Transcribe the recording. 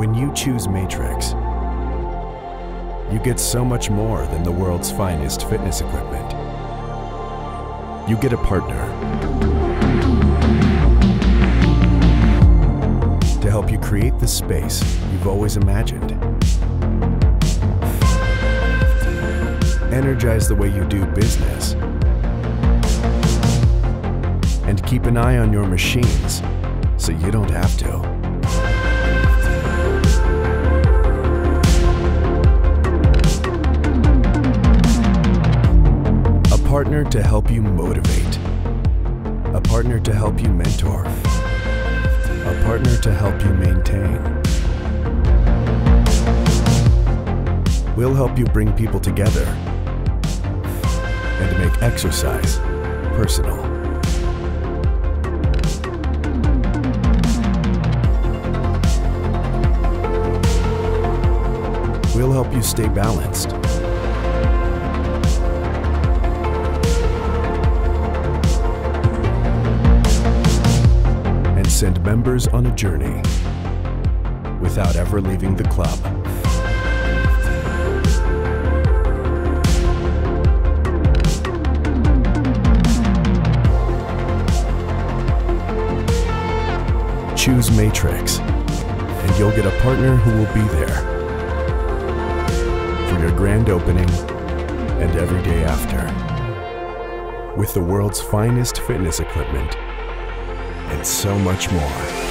When you choose Matrix, you get so much more than the world's finest fitness equipment. You get a partner to help you create the space you've always imagined. Energize the way you do business. And keep an eye on your machines so you don't have to. A partner to help you motivate. A partner to help you mentor. A partner to help you maintain. We'll help you bring people together and to make exercise personal. We'll help you stay balanced. And send members on a journey without ever leaving the club. Choose Matrix, and you'll get a partner who will be there for your grand opening and every day after, with the world's finest fitness equipment and so much more.